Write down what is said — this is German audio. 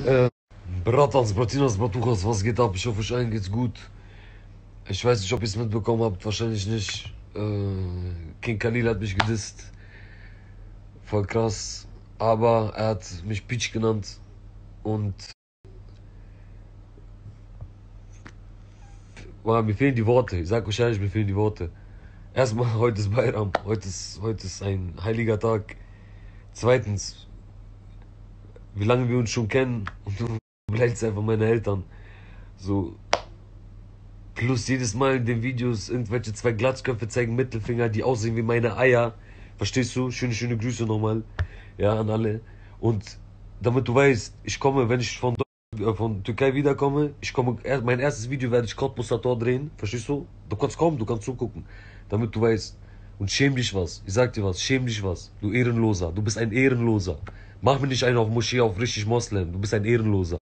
Äh, Bratans, Bratinas, Bratuchas, was geht ab? Ich hoffe, euch allen geht's gut. Ich weiß nicht, ob ihr es mitbekommen habt, wahrscheinlich nicht. King Khalil hat mich gedisst. Voll krass. Aber er hat mich Peach genannt. Und mir fehlen die Worte. Ich sag euch ehrlich, mir fehlen die Worte. Erstmal, heute ist Bayram. Heute ist ein heiliger Tag. Zweitens, wie lange wir uns schon kennen. Und du beleidigst einfach meine Eltern. So, plus jedes Mal in den Videos irgendwelche zwei Glatzköpfe zeigen Mittelfinger, die aussehen wie meine Eier. Verstehst du? Schöne, schöne Grüße nochmal. Ja, an alle. Und damit du weißt, ich komme, wenn ich von Türkei wiederkomme, mein erstes Video werde ich Cottbusser Tor drehen. Verstehst du? Du kannst kommen, du kannst zugucken. Damit du weißt. Und schäm dich was. Ich sag dir was, schäm dich was. Du Ehrenloser. Du bist ein Ehrenloser. Mach mir nicht einen auf Moschee, auf richtig Moslem. Du bist ein Ehrenloser.